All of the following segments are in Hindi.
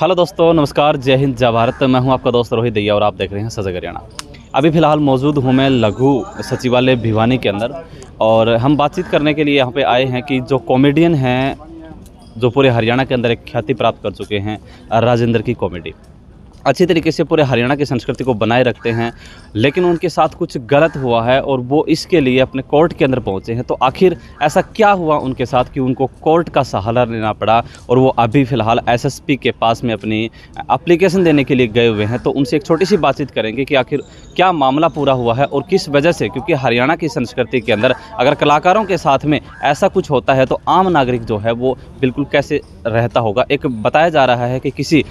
हेलो दोस्तों, नमस्कार, जय हिंद, जय भारत। मैं हूं आपका दोस्त रोहित दैया और आप देख रहे हैं सजग हरियाणा। अभी फ़िलहाल मौजूद हूं मैं लघु सचिवालय भिवानी के अंदर और हम बातचीत करने के लिए यहां पे आए हैं कि जो कॉमेडियन हैं, जो पूरे हरियाणा के अंदर एक ख्याति प्राप्त कर चुके हैं, राजेंद्र की कॉमेडी अच्छी तरीके से पूरे हरियाणा की संस्कृति को बनाए रखते हैं, लेकिन उनके साथ कुछ गलत हुआ है और वो इसके लिए अपने कोर्ट के अंदर पहुंचे हैं। तो आखिर ऐसा क्या हुआ उनके साथ कि उनको कोर्ट का सहारा लेना पड़ा और वो अभी फ़िलहाल एसएसपी के पास में अपनी एप्लीकेशन देने के लिए गए हुए हैं। तो उनसे एक छोटी सी बातचीत करेंगे कि आखिर क्या मामला पूरा हुआ है और किस वजह से, क्योंकि हरियाणा की संस्कृति के अंदर अगर कलाकारों के साथ में ऐसा कुछ होता है तो आम नागरिक जो है वो बिल्कुल कैसे रहता होगा। एक बताया जा रहा है कि किसी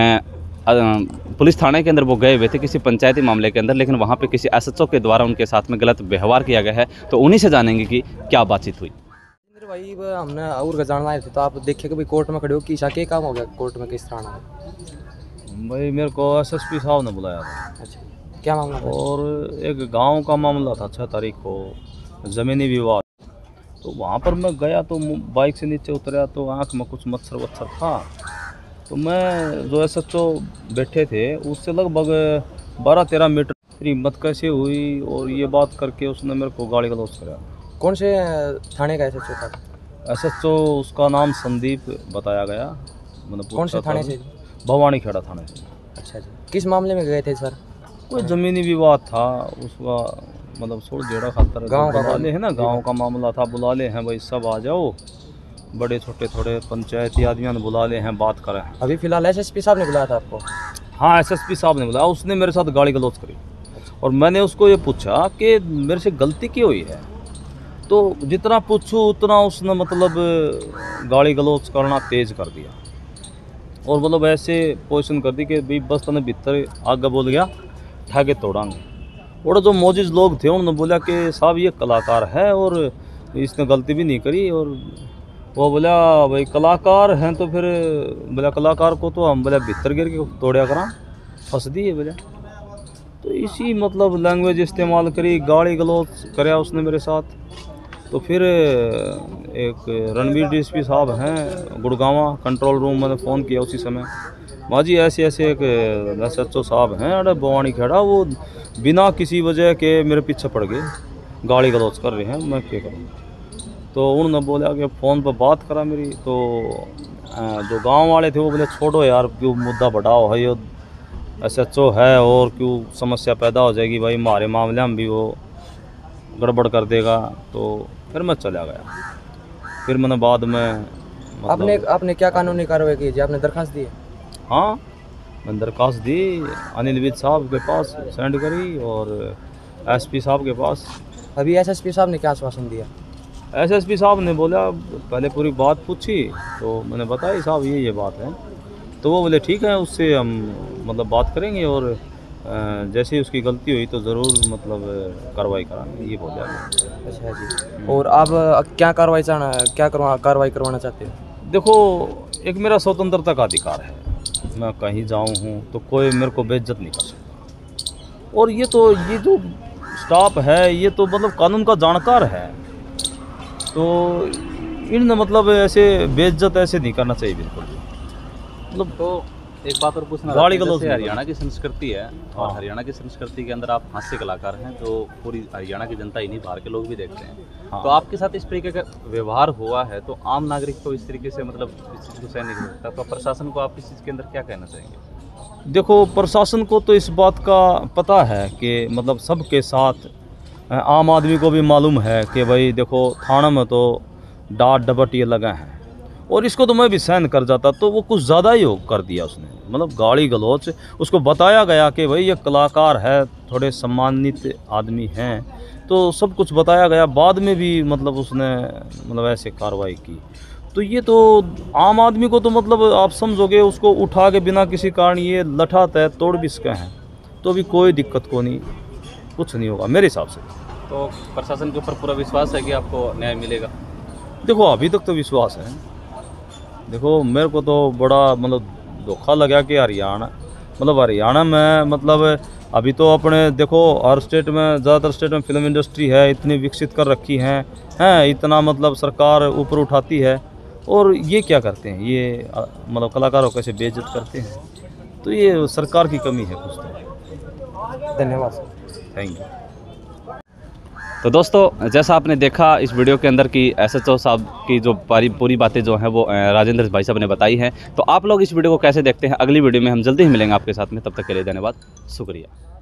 पुलिस थाने के अंदर वो गए हुए थे किसी पंचायती मामले के अंदर, लेकिन वहाँ पे किसी एसएचओ के द्वारा उनके साथ में गलत व्यवहार किया गया है। तो उन्हीं से जानेंगे कि क्या बातचीत हुई। भाई हमने और जानना आए थे तो आप देखिए कि भाई कोर्ट में खड़े हो कि क्या काम हो गया कोर्ट में, किस तरह है? भाई मेरे को एसएसपी साहब ने बुलाया था। अच्छा, क्या मामला था? और एक गांव का मामला था 6 तारीख को, ज़मीनी विवाद। तो वहाँ पर मैं गया तो बाइक से नीचे उतरा तो आँख में कुछ मच्छर वच्छर था। तो मैं जो एसएचओ बैठे थे उससे लगभग 12-13 मीटर मेरी हिम्मत कैसे हुई और ये बात करके उसने मेरे को गाली गलौज कराया। कौन से थाने का एसएचओ था? एसएचओ उसका नाम संदीप बताया गया। मतलब कौन से थाने से? भवानी खेड़ा थाने से। अच्छा जी, किस मामले में गए थे सर? कोई ज़मीनी विवाद था उसका, मतलब छोड़ जेड़ा खातर गाँव का बुला ले है ना, गांव का मामला था। बुला ले हैं भाई, सब आ जाओ, बड़े छोटे थोड़े पंचायती आदमियों ने बुला ले हैं, बात करें। अभी फिलहाल एसएसपी साहब ने बुलाया था आपको? हाँ, एसएसपी साहब ने बुलाया। उसने मेरे साथ गाली गलौज करी और मैंने उसको ये पूछा कि मेरे से गलती क्यों हुई है। तो जितना पूछूं उतना उसने मतलब गाली गलौज करना तेज कर दिया और मतलब ऐसे पोजिशन कर दी कि भाई बस तने भीतर आगे बोल गया ठाके तोड़ांगे। और जो मौजूद लोग थे उन्होंने बोला कि साहब ये कलाकार है और इसने गलती भी नहीं करी। और वो बोला भाई कलाकार हैं तो फिर बोला कलाकार को तो हम बोला भीतर गिर के तोड़ा करा, फंस दिए बोला। तो इसी मतलब लैंग्वेज इस्तेमाल करी, गाली गलौज कराया उसने मेरे साथ। तो फिर एक रणवीर डीएसपी साहब हैं गुड़गांव कंट्रोल रूम, मैंने फ़ोन किया उसी समय, माजी ऐसे ऐसे एक एसएचओ साहब हैं अरे भवानी खेड़ा, वो बिना किसी वजह के मेरे पीछे पड़ गए, गाली गलौज कर रहे हैं, मैं क्या करूँ। तो उन्होंने बोला कि फ़ोन पर बात करा मेरी। तो जो गांव वाले थे वो बोले छोड़ो यार, क्यों मुद्दा बढ़ाओ है, ये एसएचओ है और क्यों समस्या पैदा हो जाएगी भाई, हमारे मामले में भी वो गड़बड़ कर देगा। तो फिर मैं चला गया। फिर मैंने बाद में मतलब आपने क्या कानूनी कार्रवाई की जी? आपने दरखास्त दी? हाँ, मैंने दरखास्त दी, अनिल विद साहब के पास सेंड करी और एसपी साहब के पास। अभी एसएसपी साहब ने क्या आश्वासन दिया? एसएसपी साहब ने बोला, पहले पूरी बात पूछी तो मैंने बताई साहब ये बात है। तो वो बोले ठीक है, उससे हम मतलब बात करेंगे और जैसे ही उसकी गलती हुई तो ज़रूर मतलब कार्रवाई कराएंगे, ये बोला। अच्छा जी, और आप क्या कार्रवाई करवाना चाहते हो? देखो, एक मेरा स्वतंत्रता का अधिकार है, मैं कहीं जाऊँ हूँ तो कोई मेरे को बेइज्जत नहीं कर सकता। और ये जो स्टाफ है ये तो मतलब कानून का जानकार है, तो इन मतलब ऐसे बेइज्जत ऐसे नहीं करना चाहिए बिल्कुल। मतलब तो एक बात और पूछना, गाली गलौज हरियाणा की संस्कृति है और हरियाणा की संस्कृति के अंदर आप हास्य कलाकार हैं जो पूरी हरियाणा की जनता ही नहीं बाहर के लोग भी देखते हैं। हाँ। तो आपके साथ इस तरीके का व्यवहार हुआ है तो आम नागरिक को इस तरीके से मतलब इस चीज़ को सहन नहीं कर सकता। तो प्रशासन को आप इस चीज़ के अंदर क्या कहना चाहेंगे? देखो, प्रशासन को तो इस बात का पता है कि मतलब सबके साथ, आम आदमी को भी मालूम है कि भाई देखो थाना में तो डांट डपट ये लगा है और इसको तो मैं भी सहन कर जाता। तो वो कुछ ज़्यादा ही कर दिया उसने, मतलब गाली गलौज। उसको बताया गया कि भाई ये कलाकार है, थोड़े सम्मानित आदमी हैं, तो सब कुछ बताया गया। बाद में भी मतलब उसने मतलब ऐसे कार्रवाई की। तो ये तो आम आदमी को तो मतलब आप समझोगे, उसको उठा के बिना किसी कारण ये लठात है, तोड़ भी सके हैं तो भी कोई दिक्कत को नहीं, कुछ नहीं होगा मेरे हिसाब से। तो प्रशासन के ऊपर पूरा विश्वास है कि आपको न्याय मिलेगा? देखो, अभी तक तो विश्वास है। देखो, मेरे को तो बड़ा मतलब धोखा लगा कि हरियाणा में मतलब अभी तो अपने देखो हर स्टेट में, ज़्यादातर स्टेट में फिल्म इंडस्ट्री है, इतनी विकसित कर रखी हैं, इतना मतलब सरकार ऊपर उठाती है। और ये क्या करते हैं, ये मतलब कलाकारों को कैसे बेइज्जत करते हैं। तो ये सरकार की कमी है कुछ तो। धन्यवाद सर। Thank you. तो दोस्तों, जैसा आपने देखा इस वीडियो के अंदर की SHO साहब की जो पूरी बातें जो हैं वो राजेंद्र भाई साहब ने बताई हैं। तो आप लोग इस वीडियो को कैसे देखते हैं, अगली वीडियो में हम जल्दी ही मिलेंगे आपके साथ में। तब तक के लिए धन्यवाद, शुक्रिया।